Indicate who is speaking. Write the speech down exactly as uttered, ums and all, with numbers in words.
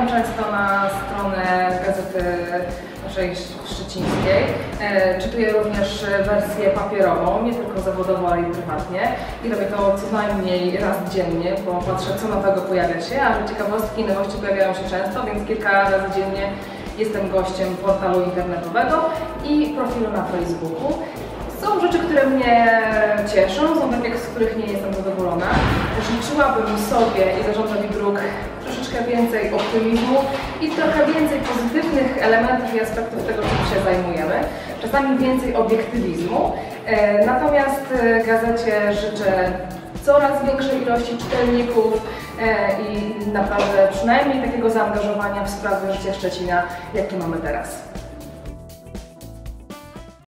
Speaker 1: wbijam często na stronę gazety naszej szczecińskiej. E, czytuję również wersję papierową, nie tylko zawodowo, ale i prywatnie. I robię to co najmniej raz dziennie, bo patrzę, co nowego pojawia się, a ciekawostki i nowości pojawiają się często, więc kilka razy dziennie jestem gościem portalu internetowego i profilu na Facebooku. Są rzeczy, które mnie cieszą, są takie, z których nie jestem zadowolona. Życzyłabym sobie i zarządowi dróg troszeczkę więcej optymizmu i trochę więcej pozytywnych elementów i aspektów tego, czym się zajmujemy. Czasami więcej obiektywizmu. Natomiast gazecie życzę coraz większej ilości czytelników i naprawdę przynajmniej takiego zaangażowania w sprawy życia Szczecina, jakie mamy teraz.